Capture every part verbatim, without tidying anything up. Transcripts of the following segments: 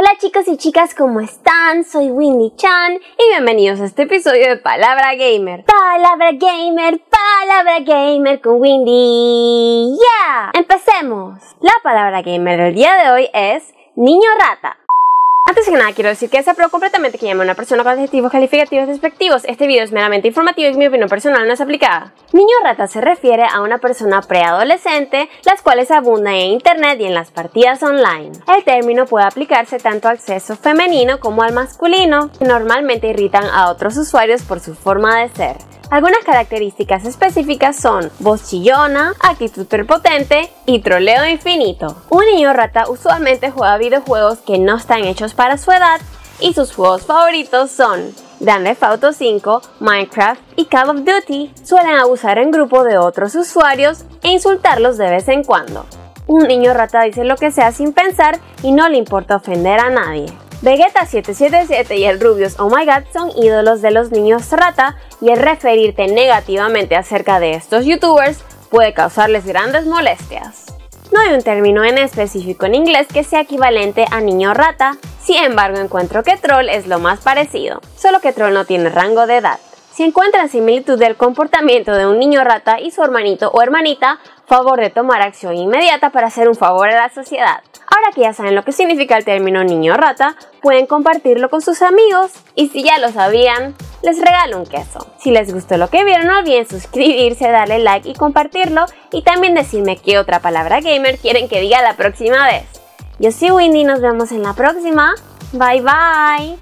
Hola chicos y chicas, ¿cómo están? Soy Windy Chan y bienvenidos a este episodio de Palabra Gamer. Palabra Gamer, Palabra Gamer con Windy. ¡Yeah! ¡Empecemos! La palabra gamer del día de hoy es niño rata. Antes que nada quiero decir que desapruebo completamente que llame a una persona con adjetivos calificativos despectivos. Este video es meramente informativo y mi opinión personal no es aplicada. Niño rata se refiere a una persona preadolescente, las cuales abundan en internet y en las partidas online. El término puede aplicarse tanto al sexo femenino como al masculino, que normalmente irritan a otros usuarios por su forma de ser. Algunas características específicas son voz chillona, actitud prepotente y troleo infinito. Un niño rata usualmente juega videojuegos que no están hechos para su edad y sus juegos favoritos son Grand Theft Auto cinco, Minecraft y Call of Duty. Suelen abusar en grupo de otros usuarios e insultarlos de vez en cuando. Un niño rata dice lo que sea sin pensar y no le importa ofender a nadie. Vegeta siete siete siete y el Rubius Oh My God son ídolos de los niños rata y el referirte negativamente acerca de estos youtubers puede causarles grandes molestias. No hay un término en específico en inglés que sea equivalente a niño rata, sin embargo encuentro que troll es lo más parecido, solo que troll no tiene rango de edad. Si encuentran similitud del comportamiento de un niño rata y su hermanito o hermanita, favor de tomar acción inmediata para hacer un favor a la sociedad. Ahora que ya saben lo que significa el término niño rata, pueden compartirlo con sus amigos y si ya lo sabían, les regalo un queso. Si les gustó lo que vieron, no olviden suscribirse, darle like y compartirlo y también decirme qué otra palabra gamer quieren que diga la próxima vez. Yo soy Windy y nos vemos en la próxima. Bye bye.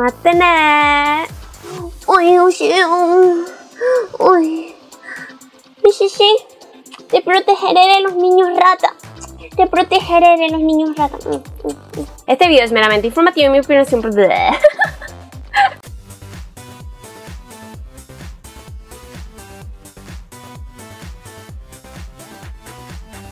Matane. Uy, uy, uy. Sí, sí. Te protegeré de los niños rata. Te protegeré de los niños rata. Este video es meramente informativo y mi opinión siempre...